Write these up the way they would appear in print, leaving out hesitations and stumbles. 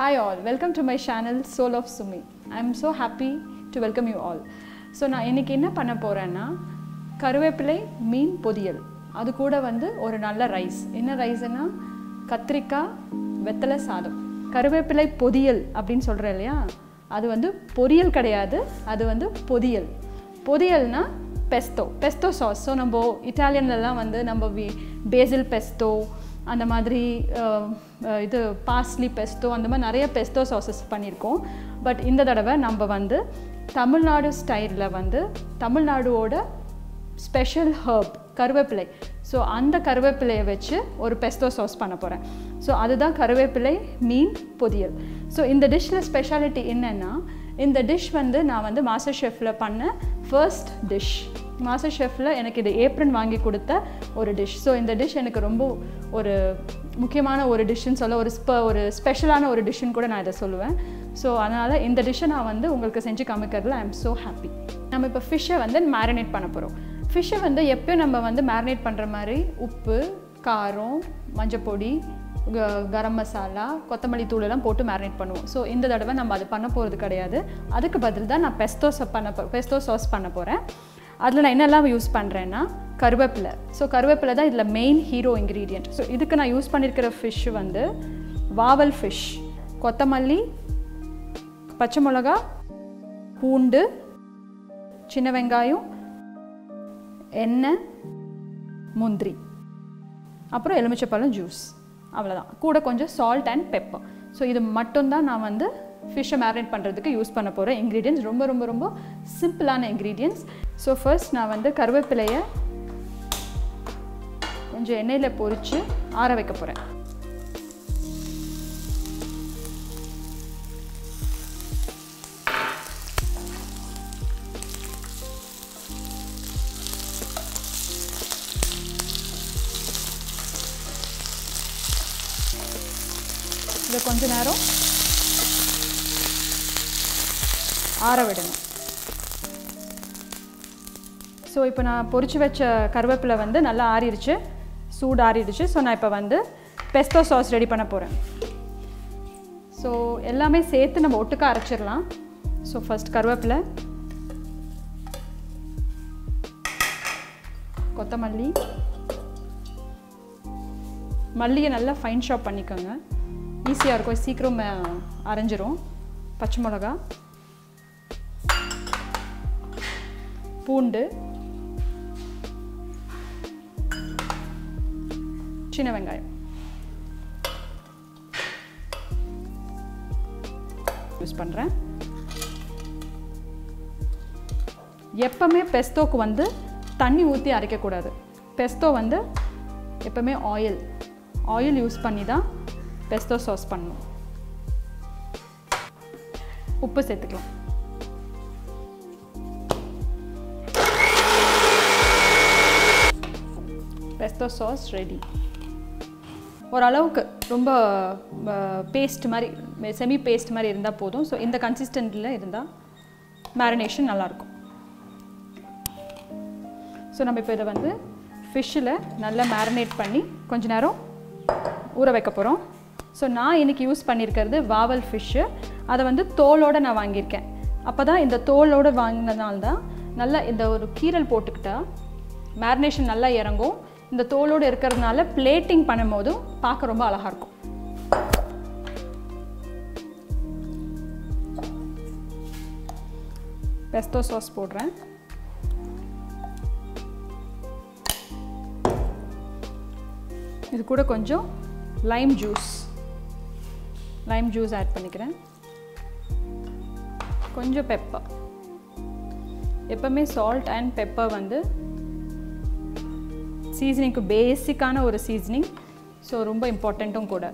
Hi all, welcome to my channel Soul of Sumi. I am so happy to welcome you all. So நான் இன்னைக்கு என்ன பண்ண போறேன்னா கருவேப்பிலை மீன் பொரியல். அது கூட வந்து ஒரு நல்ல ரைஸ். என்ன ரைஸ்னா கத்திரிக்காய் வெத்தலை சாதம். கருவேப்பிலை பொரியல் அப்படினு சொல்றேன் இல்லையா? அது வந்து பொரியல் கிடையாது, அது வந்து பொரியல். பொரியல்னா pesto sauce. So நம்ம இத்தாலியன்ல எல்லாம் வந்து நம்ம basil pesto அந்த மாதிரி இது parsley pesto அந்த மாதிரி நிறைய pesto sauces பண்ணிருக்கோம். பட் இந்த தடவை நம்ம வந்து தமிழ்நாடு ஸ்டைல்ல வந்து தமிழ்நாடுவோட ஸ்பெஷல் ஹர்ப் கருவேப்பிலை. ஸோ அந்த கருவேப்பிலையை வச்சு ஒரு pesto sauce பண்ண போகிறேன். ஸோ அதுதான் கருவேப்பிலை மீன் பொரியல். ஸோ இந்த டிஷ்ஷில் ஸ்பெஷாலிட்டி என்னென்னா, இந்த டிஷ் வந்து நான் வந்து மாஸ்டர் ஷெஃப்பில் பண்ண ஃபர்ஸ்ட் டிஷ். மாஸ்டர் ஷெஃப்பில் எனக்கு இது ஏப்ரன் வாங்கி கொடுத்த ஒரு டிஷ். ஸோ இந்த டிஷ் எனக்கு ரொம்ப ஒரு முக்கியமான ஒரு டிஷ்ஷுன்னு சொல்ல, ஒரு ஸ்பெஷலான ஒரு டிஷ்ஷுன்னு கூட நான் இதை சொல்லுவேன். ஸோ அதனால் இந்த டிஷ்ஷை நான் வந்து உங்களுக்கு செஞ்சு காமிக்கிறதுல ஐ எம் ஸோ ஹாப்பி. நம்ம இப்போ ஃபிஷ்ஷை வந்து மேரினேட் பண்ண போகிறோம். ஃபிஷ்ஷை வந்து எப்போயும் நம்ம வந்து மேரினேட் பண்ணுற மாதிரி உப்பு, காரம், மஞ்சப்பொடி, கரம் மசாலா, கொத்தமல்லி தூளெல்லாம் போட்டு மேரினேட் பண்ணுவோம். ஸோ இந்த தடவை நம்ம அது பண்ண போகிறது கிடையாது. அதுக்கு பதில் தான் நான் பெஸ்டோ சாஸ் பண்ண போகிறேன். அதில் நான் என்னெல்லாம் யூஸ் பண்ணுறேன்னா கருவேப்பிலை. ஸோ கருவேப்பிலை தான் இதில் மெயின் ஹீரோ இன்க்ரீடியன்ட். ஸோ இதுக்கு நான் யூஸ் பண்ணியிருக்கிற ஃபிஷ்ஷு வந்து வாவல் ஃபிஷ், கொத்தமல்லி, பச்சை மிளகா, பூண்டு, சின்ன வெங்காயம், எண்ணெய், முந்திரி, அப்புறம் எலுமிச்சைப்பழம் ஜூஸ். அவ்வளோதான். கூட கொஞ்சம் சால்ட் அண்ட் பெப்பர். ஸோ இது மட்டும்தான் நான் வந்து ஃபிஷ்ஷை மேரினேட் பண்ணுறதுக்கு யூஸ் பண்ண போகிற இன்க்ரீடியன்ஸ். ரொம்ப ரொம்ப ரொம்ப சிம்பிளான இன்க்ரீடியன்ஸ். ஸோ ஃபர்ஸ்ட் நான் வந்து கருவேப்பிலையை கொஞ்சம் எண்ணெயில் பொரித்து ஆற வைக்க போகிறேன். இதை கொஞ்ச நேரம் ஆற விடணும். ஸோ இப்போ நான் பொரிச்சு வச்ச கருவேப்பிலை வந்து நல்லா ஆறிடுச்சு, சூடு ஆறிடுச்சு. ஸோ நான் இப்போ வந்து பெஸ்டோ சாஸ் ரெடி பண்ண போகிறேன். ஸோ எல்லாமே சேர்த்து நம்ம ஒட்டுக்க அரைச்சிடலாம். ஸோ ஃபர்ஸ்ட் கருவேப்பிலை, கொத்தமல்லி, மல்லியை நல்லா ஃபைன் ஷாப் பண்ணிக்கோங்க, ஈஸியாக இருக்கும், சீக்கிரம் அரைஞ்சிரும். பச்சை மிளகா, பூண்டு, சின்ன வெங்காயம் யூஸ் பண்ணுறேன். எப்பவுமே பெஸ்டோக்கு வந்து தண்ணி ஊற்றி அரைக்கக்கூடாது. பெஸ்டோ வந்து எப்பவுமே ஆயில் யூஸ் பண்ணி தான் பெஸ்டோ சாஸ் பண்ணணும். உப்பு சேர்த்துக்கலாம். Pesto sauce ready. ஓரளவுக்கு ரொம்ப பேஸ்ட் மாதிரி, செமி பேஸ்ட் மாதிரி இருந்தால் போதும். ஸோ இந்த கன்சிஸ்டன்ட்டில் இருந்தால் மேரினேஷன் நல்லாயிருக்கும். ஸோ நம்ம இப்போ இதை வந்து ஃபிஷ்ஷில் நல்லா மேரினேட் பண்ணி கொஞ்ச நேரம் ஊற வைக்க போகிறோம். ஸோ நான் இன்றைக்கி யூஸ் பண்ணியிருக்கிறது வாவல் ஃபிஷ்ஷு. அதை வந்து தோலோடு நான் வாங்கியிருக்கேன். அப்போ தான் இந்த தோலோடு வாங்கினதுனால தான் நல்லா இந்த ஒரு கீரல் போட்டுக்கிட்டால் மேரினேஷன் நல்லா இறங்கும். இந்த தோலோடு இருக்கிறதுனால பிளேட்டிங் பண்ணும்போதும் பார்க்க ரொம்ப அழகாக இருக்கும். பெஸ்டோ சாஸ் போடுறேன். இது கூட கொஞ்சம் லைம் ஜூஸ் ஆட் பண்ணிக்கிறேன். கொஞ்சம் பெப்பர். எப்பவுமே சால்ட் அண்ட் பெப்பர் வந்து சீசனிங்க்கு பேசிக்கான ஒரு சீசனிங். ஸோ ரொம்ப இம்பார்ட்டண்ட்டும் கூட.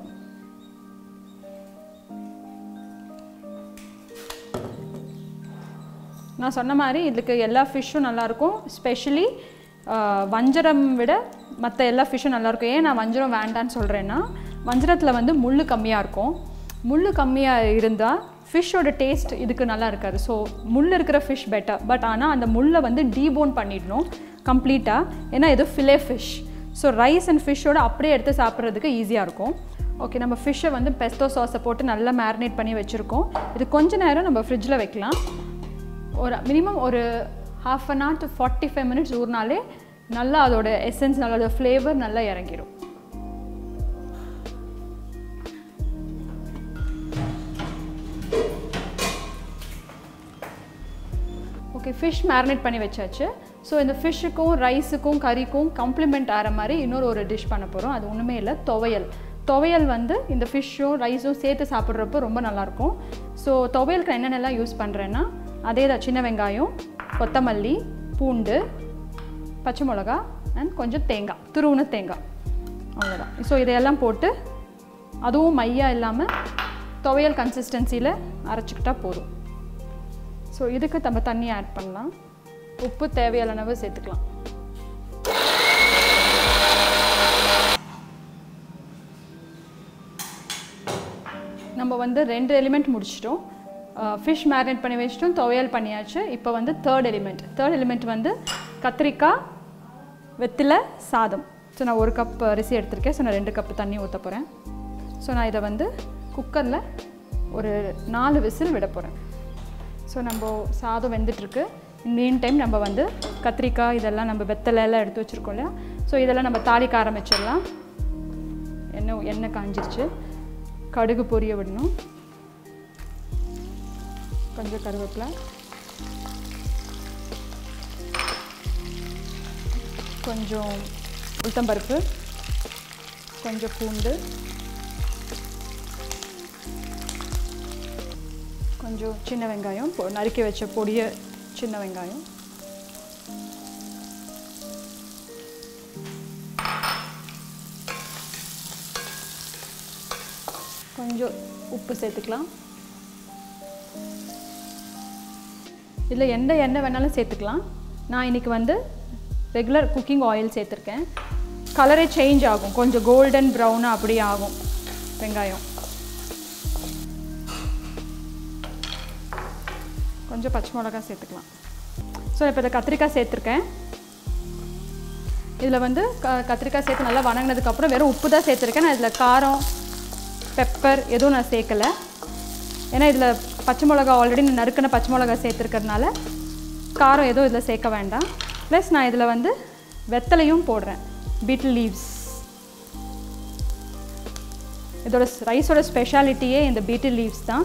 நான் சொன்ன மாதிரி இதுக்கு எல்லா ஃபிஷ்ஷும் நல்லாயிருக்கும். ஸ்பெஷலி வஞ்சரம் விட மற்ற எல்லா ஃபிஷ்ஷும் நல்லாயிருக்கும். ஏன் நான் வஞ்சரம் வேண்டான்னு சொல்கிறேன்னா, வஞ்சரத்தில் வந்து முள் கம்மியாக இருக்கும். முள் கம்மியாக இருந்தால் ஃபிஷ்ஷோட டேஸ்ட் இதுக்கு நல்லா இருக்காது. ஸோ முள் இருக்கிற ஃபிஷ் பெட்டர். பட் ஆனால் அந்த முள்ளை வந்து டீபோன் பண்ணிடணும் கம்ப்ளீட்டாக. ஏன்னா இது fillet fish. So rice and ஃபிஷ்ஷோட அப்படியே எடுத்து சாப்பிட்றதுக்கு ஈஸியாக இருக்கும். ஓகே, நம்ம ஃபிஷ்ஷை வந்து பெஸ்டோ சாஸை போட்டு நல்லா மேரினேட் பண்ணி வச்சுருக்கோம். இது கொஞ்ச நேரம் நம்ம ஃப்ரிட்ஜில் வைக்கலாம். ஒரு மினிமம் ஒரு 1/2 hour to 45 minutes ஊறினாலே நல்லா அதோட எசன்ஸ், நல்லா அதோட ஃப்ளேவர் நல்லா இறங்கிடும். ஓகே, ஃபிஷ் மேரினேட் பண்ணி வச்சாச்சு. ஸோ இந்த ஃபிஷ்ஷுக்கும் ரைஸுக்கும் கறிக்கும் காம்ப்ளிமெண்ட் ஆகிற மாதிரி இன்னொரு ஒரு டிஷ் பண்ண போகிறோம். அது ஒன்றுமே இல்லை, துவையல். துவையல் வந்து இந்த ஃபிஷ்ஷும் ரைஸும் சேர்த்து சாப்பிட்றப்போ ரொம்ப நல்லாயிருக்கும். ஸோ துவையலுக்கு என்னென்னலாம் யூஸ் பண்ணுறேன்னா, அதே தான் சின்ன வெங்காயம், கொத்தமல்லி, பூண்டு, பச்சை மிளகா அண்ட் கொஞ்சம் தேங்காய், துருவுன தேங்காய், அவ்வளோதான். ஸோ இதையெல்லாம் போட்டு அதுவும் மையா இல்லாமல் துவையல் கன்சிஸ்டன்சியில் அரைச்சிக்கிட்டால் போதும். ஸோ இதுக்கு நம்ம தண்ணி ஆட் பண்ணலாம். உப்பு தேவையான அளவு சேர்த்துக்கலாம். நம்ம வந்து 2 எலிமெண்ட் முடிச்சிட்டோம். ஃபிஷ் மேரினேட் பண்ணி வச்சிட்டோம், துவையல் பண்ணியாச்சு. இப்போ வந்து தேர்ட் எலிமெண்ட் வந்து கத்திரிக்காய், வெத்திலை, சாதம். ஸோ நான் 1 கப் அரிசி எடுத்திருக்கேன். ஸோ நான் 2 கப் தண்ணி ஊற்ற போகிறேன். ஸோ நான் இதை வந்து குக்கரில் ஒரு 4 விசில் விட போகிறேன். ஸோ நம்ம சாதம் வெந்துட்டுருக்கு. மீன் டைம் நம்ம வந்து கத்திரிக்காய் இதெல்லாம் நம்ம வெத்தலை எல்லாம் எடுத்து வச்சுருக்கோம் இல்லையா. ஸோ இதெல்லாம் நம்ம தாளிக்க ஆரம்பிச்சிடலாம். எண்ணெய் காஞ்சிருச்சு. கடுகு பொரிய விடணும். கொஞ்சம் கருவேப்பிலை, கொஞ்சம் உளுத்தம்பருப்பு, கொஞ்சம் பூண்டு, கொஞ்சம் சின்ன வெங்காயம், நறுக்கி வச்ச பொடிய சின்ன வெங்காயம், கொஞ்சம் உப்பு சேர்த்துக்கலாம். இதில் எந்த எண்ணெய் வேணாலும் சேர்த்துக்கலாம். நான் இன்றைக்கி வந்து ரெகுலர் குக்கிங் ஆயில் சேர்த்துருக்கேன். கலரே சேஞ்ச் ஆகும், கொஞ்சம் கோல்டன் ப்ரௌனாக அப்படியே ஆகும் வெங்காயம். கொஞ்சம் பச்சை மிளகாய் சேர்த்துக்கலாம். ஸோ இப்போ இதை கத்திரிக்காய் சேர்த்துருக்கேன். இதில் வந்து கத்திரிக்காய் சேர்த்து நல்லா வணங்கினதுக்கப்புறம் வெறும் உப்பு தான் சேர்த்துருக்கேன். நான் இதில் காரம், பெப்பர் எதுவும் நான் சேர்க்கலை. ஏன்னா இதில் பச்சை மிளகா ஆல்ரெடி நறுக்கின பச்சை மிளகா சேர்த்துருக்கிறதுனால காரம் எதுவும் இதில் சேர்க்க வேண்டாம். ப்ளஸ் நான் இதில் வந்து வெத்தலையும் போடுறேன், பீட்டில் லீவ்ஸ். இதோட ரைஸோட ஸ்பெஷாலிட்டியே இந்த பீட்டில் லீவ்ஸ் தான்.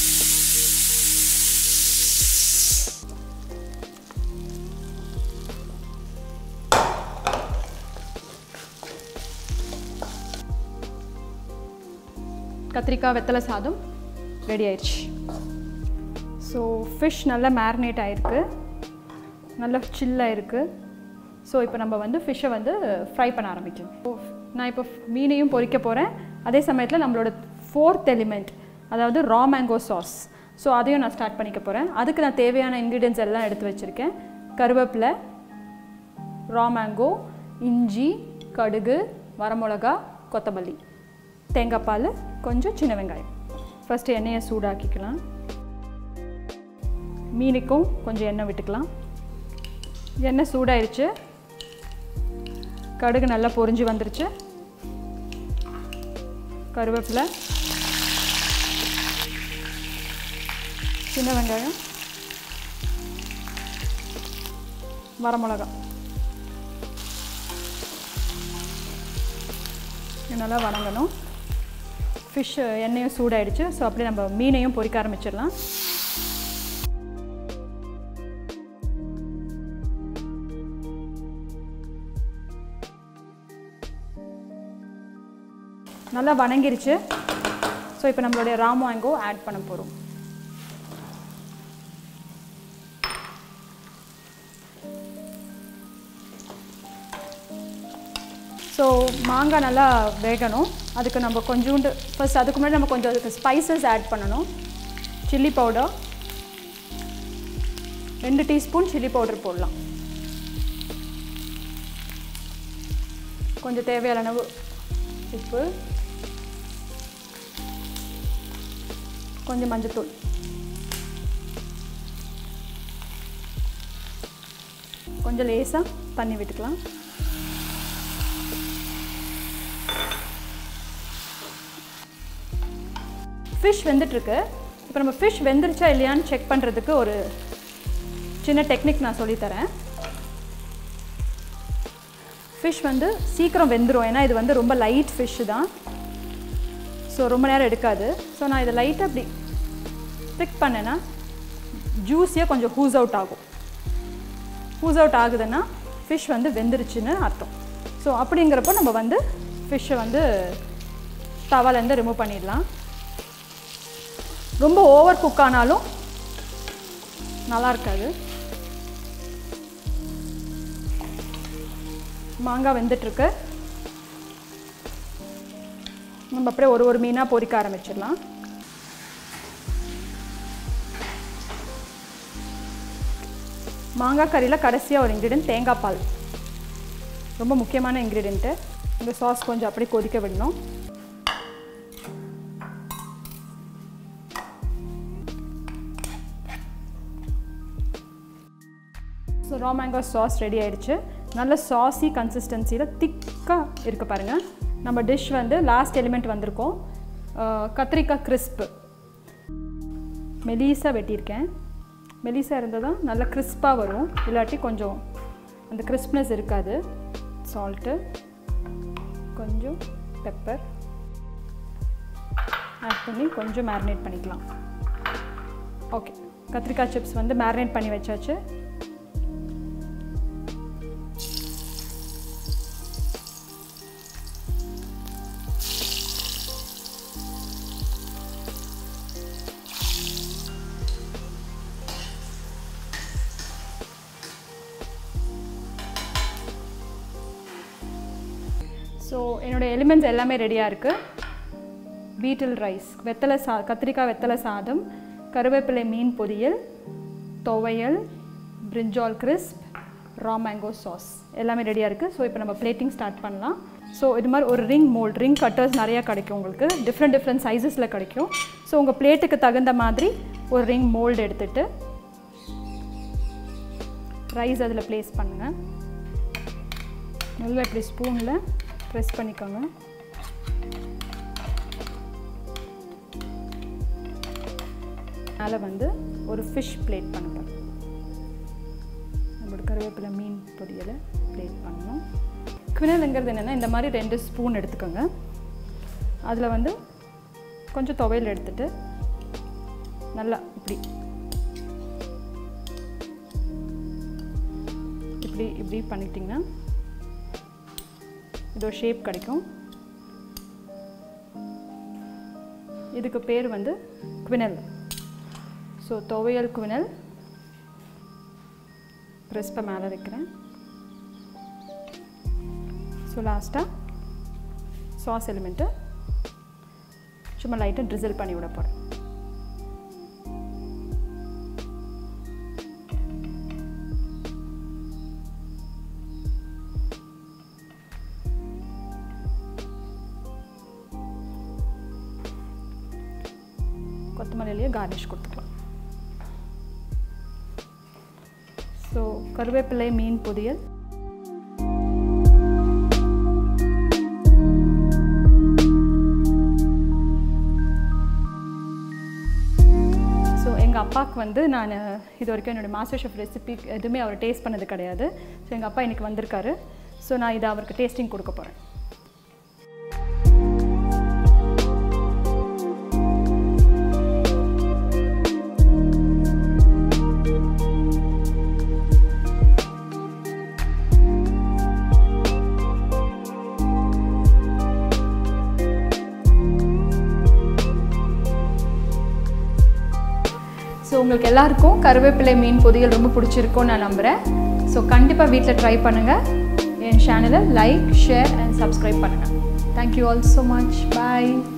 கத்திரிக்காய் வெத்தலை சாதம் ரெடி ஆயிடுச்சு. ஸோ ஃபிஷ் நல்லா மேரினேட் ஆகிருக்கு, நல்லா சில்லாக இருக்குது. ஸோ இப்போ நம்ம வந்து ஃபிஷ்ஷை வந்து ஃப்ரை பண்ண ஆரம்பிக்கலாம். நான் இப்போ மீனையும் பொரிக்க போகிறேன். அதே சமயத்தில் நம்மளோட 4th எலிமெண்ட், அதாவது ரா மேங்கோ சாஸ். ஸோ அதையும் நான் ஸ்டார்ட் பண்ணிக்க போகிறேன். அதுக்கு நான் தேவையான இன்க்ரீடியன்ட்ஸ் எல்லாம் எடுத்து வச்சுருக்கேன். கருவேப்பிலை, ரா மேங்கோ, இஞ்சி, கடுகு, வரமிளகா, கொத்தமல்லி, தேங்காய் பால், கொஞ்சம் சின்ன வெங்காயம். ஃபஸ்ட்டு எண்ணெயை சூடாக்கிக்கலாம். மீனுக்கும் கொஞ்சம் எண்ணெய் விட்டுக்கலாம். எண்ணெய் சூடாயிருச்சு. கடுகு நல்லா பொரிஞ்சு வந்துருச்சு. கருவேப்பிலை, சின்ன வெங்காயம், வரமிளகா நல்லா வணங்கணும். ஃபிஷ் எண்ணெயும் சூடாயிடுச்சு. ஸோ அப்படியே நம்ம மீனையும் பொரிக்க ஆரம்பிச்சிடலாம். நல்லா வணங்கிருச்சு. ஸோ இப்போ நம்மளுடைய ரா மேங்கோ ஆட் பண்ண போகிறோம். ஸோ மாங்காய் நல்லா வேகணும். அதுக்கு நம்ம கொஞ்சோண்டு ஃபர்ஸ்ட், அதுக்கு முன்னாடி நம்ம கொஞ்சம் அதுக்கு ஸ்பைசஸ் ஆட் பண்ணணும். Chilli powder 2 teaspoon chilli powder போடலாம். கொஞ்சம் தேவையான அளவு உப்பு, கொஞ்சம் மஞ்சத்தூள், கொஞ்சம் லேசாக தண்ணி விட்டுக்கலாம். ஃபிஷ் வெந்துட்டுருக்கு. இப்போ நம்ம ஃபிஷ் வெந்துருச்சா இல்லையான்னு செக் பண்ணுறதுக்கு ஒரு சின்ன டெக்னிக் நான் சொல்லித்தரேன். ஃபிஷ் வந்து சீக்கிரம் வெந்துடும், ஏன்னா இது வந்து ரொம்ப லைட் ஃபிஷ்ஷு தான். ஸோ ரொம்ப நேரம் எடுக்காது. ஸோ நான் இதை லைட்டாக அப்படி பிக் பண்ணேன்னா ஜூஸியாக கொஞ்சம் ஹூஸ் அவுட் ஆகும். ஹூஸ் அவுட் ஆகுதுன்னா ஃபிஷ் வந்து வெந்துருச்சுன்னு அர்த்தம். ஸோ அப்படிங்கிறப்போ நம்ம வந்து ஃபிஷ்ஷை வந்து தவாலேருந்து ரிமூவ் பண்ணிடலாம். ரொம்ப ஓவர் குக் ஆனாலும் நல்லா இருக்காது. மாங்காய் வெந்துட்டுருக்கு. நம்ம அப்படியே ஒரு மீனாக பொரிக்க ஆரம்பிச்சிடலாம். மாங்காய் கறியில் கடைசியாக ஒரு இன்க்ரீடியன்ட் தேங்காய் பால், ரொம்ப முக்கியமான இன்க்ரீடியண்ட்டு. இந்த சாஸ் கொஞ்சம் அப்படியே கொதிக்க விடணும். So raw mango sauce ready ஆகிடுச்சு. நல்ல சாஸி கன்சிஸ்டன்சியில் திக்காக இருக்குது பாருங்கள். நம்ம டிஷ் வந்து லாஸ்ட் எலிமெண்ட் வந்திருக்கோம். கத்திரிக்காய் கிறிஸ்ப்பு மெலிசாக வெட்டியிருக்கேன். மெலிசாக இருந்தால் தான் நல்லா கிறிஸ்பாக வரும், இல்லாட்டி கொஞ்சம் அந்த கிறிஸ்ப்னஸ் இருக்காது. சால்ட்டு, கொஞ்சம் பெப்பர் ஆட் பண்ணி கொஞ்சம் மேரினேட் பண்ணிக்கலாம். ஓகே, கத்திரிக்காய் சிப்ஸ் வந்து மேரினேட் பண்ணி வச்சாச்சு. ஸோ என்னோடய எலிமெண்ட்ஸ் எல்லாமே ரெடியாக இருக்குது. பீட்டில் ரைஸ், கத்திரிக்காய் வெத்தலை சாதம், கருவேப்பிலை மீன் பொரியல், துவையல், brinjal crisp, raw mango sauce எல்லாமே ரெடியாக இருக்குது. ஸோ இப்போ நம்ம பிளேட்டிங் ஸ்டார்ட் பண்ணலாம். ஸோ இது மாதிரி ஒரு ரிங் கட்டர்ஸ் நிறையா கிடைக்கும் உங்களுக்கு, டிஃப்ரெண்ட் சைஸஸில் கிடைக்கும். ஸோ உங்கள் பிளேட்டுக்கு தகுந்த மாதிரி ஒரு ரிங் மோல்டு எடுத்துகிட்டு ரைஸ் அதில் ப்ளேஸ் பண்ணுங்கள். நல்லா இப்படி ஸ்பூனில் ப்ரெஸ் பண்ணிக்கோங்க. மேலே வந்து ஒரு ஃபிஷ் பிளேட் பண்ணுறோம். நம்மளோட கருவேப்பிலை மீன் பொரியலை பிளேட் பண்ணணும். குவினலுங்கிறது என்னென்னா, இந்த மாதிரி 2 ஸ்பூன் எடுத்துக்கோங்க. அதில் வந்து கொஞ்சம் துவையல் எடுத்துகிட்டு நல்லா இப்படி பண்ணிட்டிங்கன்னா இதோ ஷேப் கிடைக்கும். இதுக்கு பேர் வந்து குவினல். ஸோ துவையல் குவினல் கிறிஸ்பை மேலே வைக்கிறேன். ஸோ லாஸ்ட்டாக சாஸ் எலிமெண்ட்டு சும்மா லைட்டாக ட்ரிசில் பண்ணி விட போகிறேன். கொத்தமல்லியிலேயே கார்னிஷ் கொடுத்துக்கலாம். ஸோ கருவேப்பிலை மீன் பொரியல், ஸோ எங்கள் அப்பாவுக்கு வந்து நான் இது வரைக்கும் என்னோடய மாஸ்டர் ஷெஃப் ரெசிபி எதுவுமே அவர் டேஸ்ட் பண்ணது கிடையாது. ஸோ எங்கள் அப்பா இன்றைக்கி வந்திருக்காரு. ஸோ நான் இதை அவருக்கு டேஸ்டிங் கொடுக்க போகிறேன். ஸோ உங்களுக்கு எல்லாருக்கும் கருவேப்பிலை மீன் பொரியல் ரொம்ப பிடிச்சிருக்கும்னு நான் நம்புகிறேன். ஸோ கண்டிப்பாக வீட்டில் ட்ரை பண்ணுங்கள். என் சேனலை லைக், ஷேர் அண்ட் சப்ஸ்கிரைப் பண்ணுங்கள். Thank you all so much. பாய்.